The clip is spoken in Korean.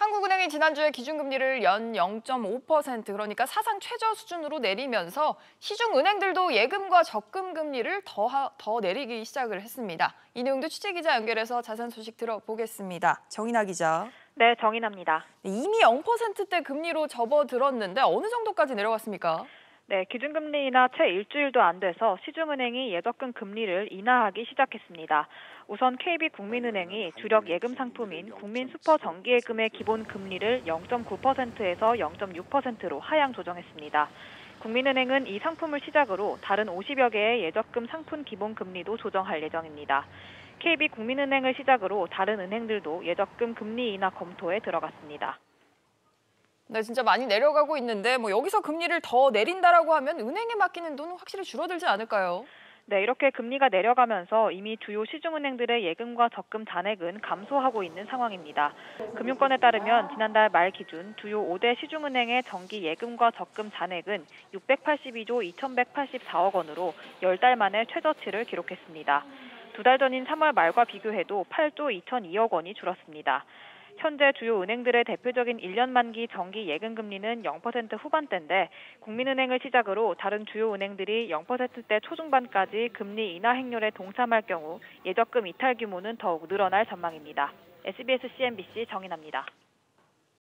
한국은행이 지난주에 기준금리를 연 0.5% 그러니까 사상 최저 수준으로 내리면서 시중은행들도 예금과 적금 금리를 더 내리기 시작을 했습니다. 이 내용도 취재기자 연결해서 자세한 소식 들어보겠습니다. 정인아 기자. 네, 정인아입니다. 이미 0%대 금리로 접어들었는데 어느 정도까지 내려갔습니까? 네, 기준금리 인하 채 일주일도 안 돼서 시중은행이 예적금 금리를 인하하기 시작했습니다. 우선 KB국민은행이 주력 예금 상품인 국민슈퍼정기예금의 기본 금리를 0.9%에서 0.6%로 하향 조정했습니다. 국민은행은 이 상품을 시작으로 다른 50여 개의 예적금 상품 기본 금리도 조정할 예정입니다. KB국민은행을 시작으로 다른 은행들도 예적금 금리 인하 검토에 들어갔습니다. 네, 진짜 많이 내려가고 있는데 여기서 금리를 더 내린다라고 하면 은행에 맡기는 돈은 확실히 줄어들지 않을까요? 네, 이렇게 금리가 내려가면서 이미 주요 시중은행들의 예금과 적금 잔액은 감소하고 있는 상황입니다. 금융권에 따르면 지난달 말 기준 주요 5대 시중은행의 정기 예금과 적금 잔액은 682조 2,184억 원으로 10달 만에 최저치를 기록했습니다. 2달 전인 3월 말과 비교해도 8조 2,002억 원이 줄었습니다. 현재 주요 은행들의 대표적인 1년 만기 정기 예금 금리는 0% 후반대인데 국민은행을 시작으로 다른 주요 은행들이 0%대 초중반까지 금리 인하 행렬에 동참할 경우 예적금 이탈 규모는 더욱 늘어날 전망입니다. SBS CNBC 정인아입니다.